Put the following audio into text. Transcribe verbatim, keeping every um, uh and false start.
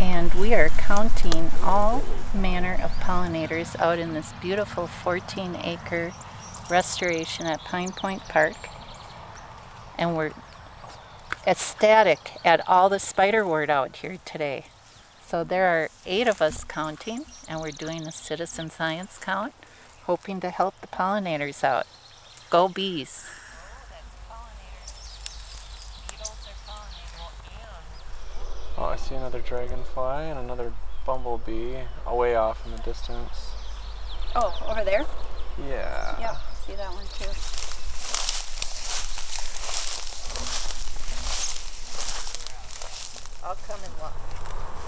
and we are counting all manner of pollinators out in this beautiful fourteen acre restoration at Pine Point Park, and we're ecstatic at all the spiderwort out here today. So there are eight of us counting, and we're doing a citizen science count, hoping to help the pollinators out. Go bees! Oh, I see another dragonfly and another bumblebee way off in the distance. Oh, over there? Yeah. Yep, I see that one too. I'll come and look.